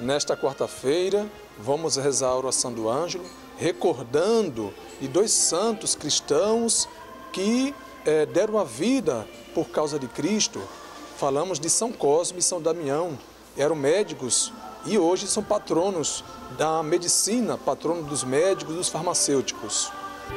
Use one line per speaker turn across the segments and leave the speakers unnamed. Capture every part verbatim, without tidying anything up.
Nesta quarta-feira, vamos rezar a oração do Ângelo, recordando de dois santos cristãos que eh, deram a vida por causa de Cristo. Falamos de São Cosme e São Damião, eram médicos e hoje são patronos da medicina, patrono dos médicos e dos farmacêuticos.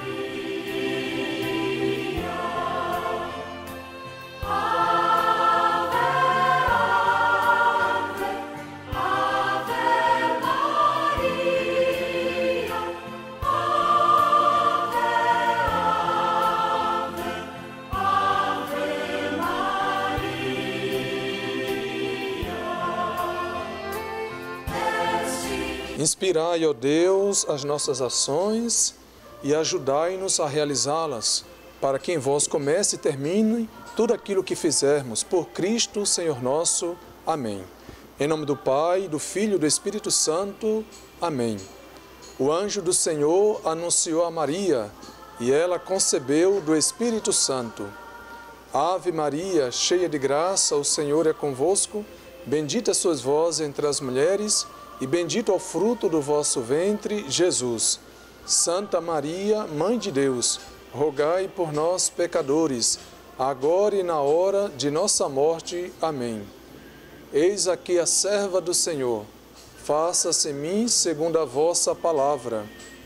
Inspirai, ó Deus, as nossas ações e ajudai-nos a realizá-las, para que em vós comece e termine tudo aquilo que fizermos. Por Cristo, Senhor nosso. Amém. Em nome do Pai, do Filho e do Espírito Santo. Amém. O anjo do Senhor anunciou a Maria, e ela concebeu do Espírito Santo. Ave Maria, cheia de graça, o Senhor é convosco. Bendita sois vós entre as mulheres, e bendito é o fruto do vosso ventre, Jesus. Santa Maria, Mãe de Deus, rogai por nós, pecadores, agora e na hora de nossa morte. Amém. Eis aqui a serva do Senhor, faça-se em mim segundo a vossa palavra.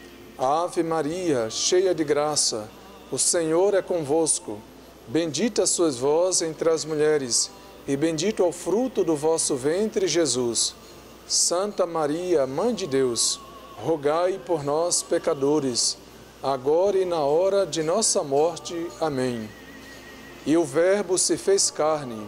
Ave Maria, cheia de graça, o Senhor é convosco. Bendita sois vós entre as mulheres, e bendito é o fruto do vosso ventre, Jesus. Santa Maria, Mãe de Deus, rogai por nós, pecadores, agora e na hora de nossa morte. Amém. E o Verbo se fez carne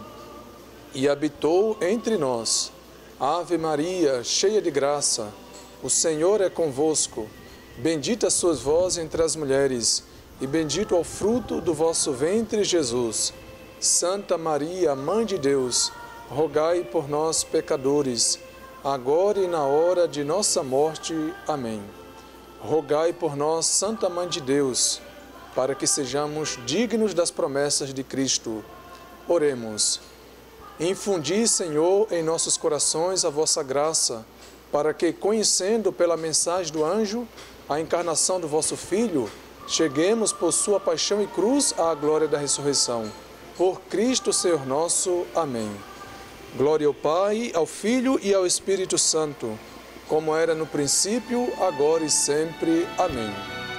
e habitou entre nós. Ave Maria, cheia de graça, o Senhor é convosco. Bendita sois vós entre as mulheres, e bendito é o fruto do vosso ventre, Jesus. Santa Maria, Mãe de Deus, rogai por nós, pecadores, agora e na hora de nossa morte. Amém. Rogai por nós, Santa Mãe de Deus, para que sejamos dignos das promessas de Cristo. Oremos. Infundi, Senhor, em nossos corações a vossa graça, para que, conhecendo pela mensagem do anjo a encarnação do vosso Filho, cheguemos por sua paixão e cruz à glória da ressurreição. Por Cristo, Senhor nosso. Amém. Glória ao Pai, ao Filho e ao Espírito Santo, como era no princípio, agora e sempre. Amém.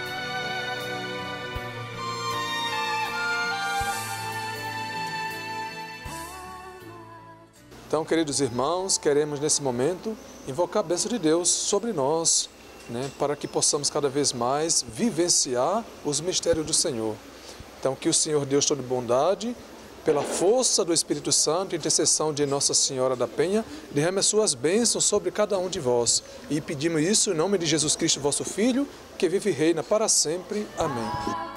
Então, queridos irmãos, queremos nesse momento invocar a bênção de Deus sobre nós, né, para que possamos cada vez mais vivenciar os mistérios do Senhor. Então, que o Senhor Deus todo de bondade, pela força do Espírito Santo, intercessão de Nossa Senhora da Penha, derrame as suas bênçãos sobre cada um de vós. E pedimos isso em nome de Jesus Cristo, vosso Filho, que vive e reina para sempre. Amém.